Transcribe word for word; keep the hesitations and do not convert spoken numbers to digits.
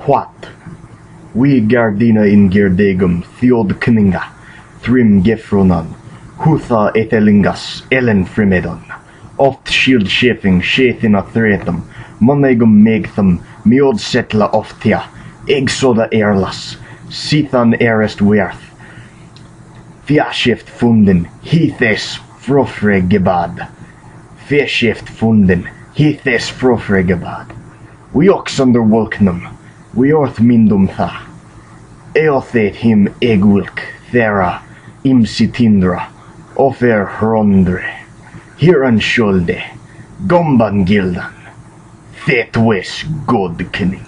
What? We gardina in girdegum theod cynninga, thrim gefronan, hutha etelingas ellen frimedon, oft shield shefing shethin a threatum, monegum megthum, miod setla oftia, egsoda erlas, sithan erest werth, fiashift funden, hithes frofre gebad, fiashift funden, hithes frofre gebad. We ox under wolknum, we orth mindum tha, eothet him egwilk, thera, imsitindra, offer hrondre, hiran sholde, gomban gildan, Thaet waes god cynning.